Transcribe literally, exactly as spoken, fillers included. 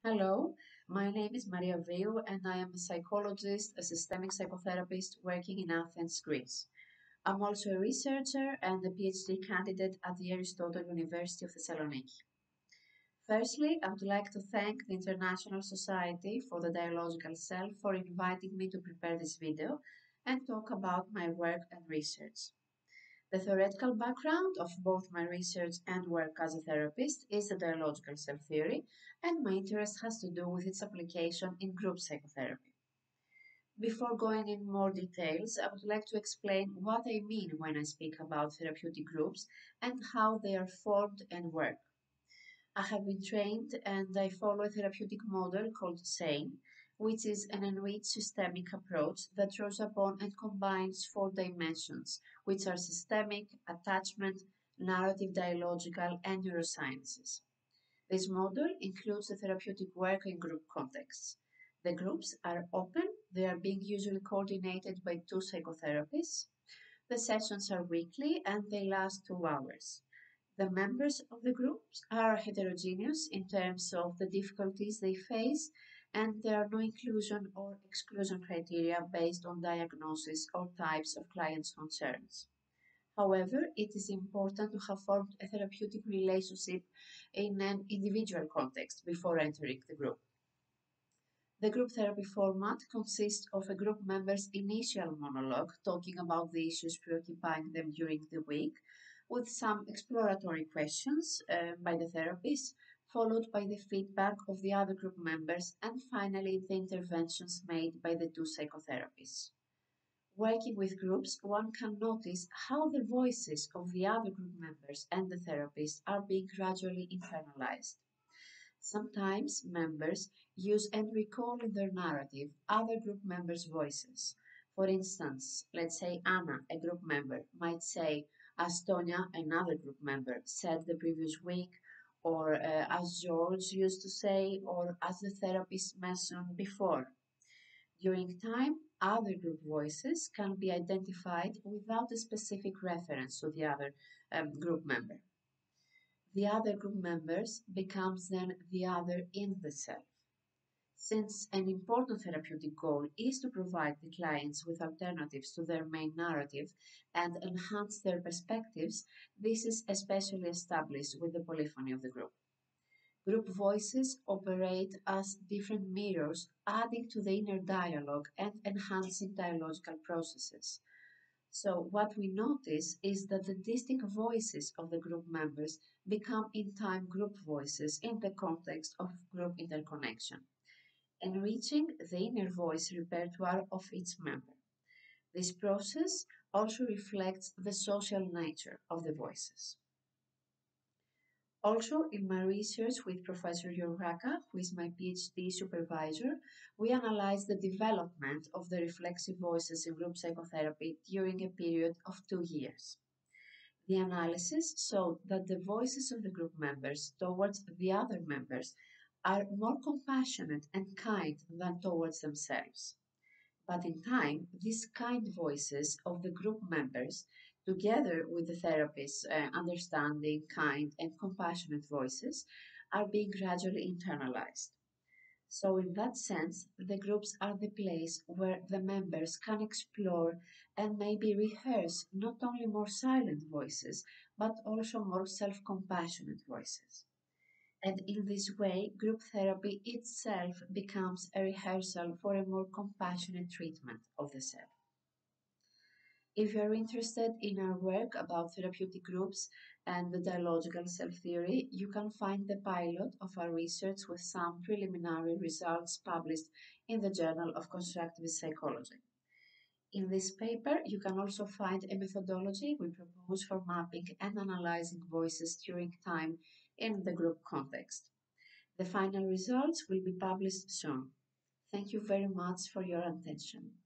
Hello, my name is Viou and I am a psychologist, a systemic psychotherapist working in Athens, Greece. I'm also a researcher and a PhD candidate at the Aristotle University of Thessaloniki. Firstly, I would like to thank the International Society for the Dialogical Self for inviting me to prepare this video and talk about my work and research. The theoretical background of both my research and work as a therapist is the dialogical self theory, and my interest has to do with its application in group psychotherapy. Before going in more details, I would like to explain what I mean when I speak about therapeutic groups and how they are formed and work. I have been trained and I follow a therapeutic model called SANE, which is an enriched systemic approach that draws upon and combines four dimensions, which are systemic, attachment, narrative, dialogical, and neurosciences. This model includes the therapeutic work in group contexts. The groups are open, they are being usually coordinated by two psychotherapists. The sessions are weekly and they last two hours. The members of the groups are heterogeneous in terms of the difficulties they face, and there are no inclusion or exclusion criteria based on diagnosis or types of clients' concerns. However, it is important to have formed a therapeutic relationship in an individual context before entering the group. The group therapy format consists of a group member's initial monologue talking about the issues preoccupying them during the week, with some exploratory questions uh, by the therapist, followed by the feedback of the other group members, and finally the interventions made by the two psychotherapists. Working with groups, one can notice how the voices of the other group members and the therapist are being gradually internalized. Sometimes members use and recall in their narrative other group members' voices. For instance, let's say Anna, a group member, might say, as Tonya, another group member, said the previous week, or uh, as George used to say, or as the therapist mentioned before. During time, other group voices can be identified without a specific reference to the other um, group member. The other group members becomes then the other in the self. Since an important therapeutic goal is to provide the clients with alternatives to their main narrative and enhance their perspectives, this is especially established with the polyphony of the group. Group voices operate as different mirrors, adding to the inner dialogue and enhancing dialogical processes. So what we notice is that the distinct voices of the group members become in time group voices in the context of group interconnection, enriching the inner voice repertoire of each member. This process also reflects the social nature of the voices. Also, in my research with Professor Yorgaka, who is my PhD supervisor, we analyzed the development of the reflexive voices in group psychotherapy during a period of two years. The analysis showed that the voices of the group members towards the other members are more compassionate and kind than towards themselves. But in time, these kind voices of the group members, together with the therapist's uh, understanding, kind, and compassionate voices, are being gradually internalized. So, in that sense, the groups are the place where the members can explore and maybe rehearse not only more silent voices, but also more self compassionate voices. And in this way, group therapy itself becomes a rehearsal for a more compassionate treatment of the self. If you're interested in our work about therapeutic groups and the dialogical self theory, you can find the pilot of our research with some preliminary results published in the Journal of Constructivist Psychology. In this paper, you can also find a methodology we propose for mapping and analyzing voices during time in the group context. The final results will be published soon. Thank you very much for your attention.